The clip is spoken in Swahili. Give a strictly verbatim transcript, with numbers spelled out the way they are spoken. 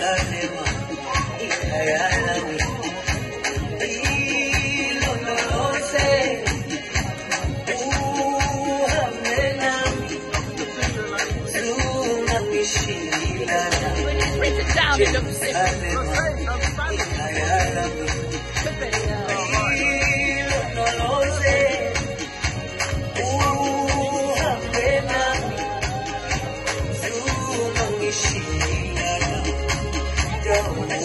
Jerusalema, ikayalami. Ilo lolose, uhambe nami, tunamishilana. Jerusalema, ikayalami. Ilo lolose, uhambe nami, tunamishilana.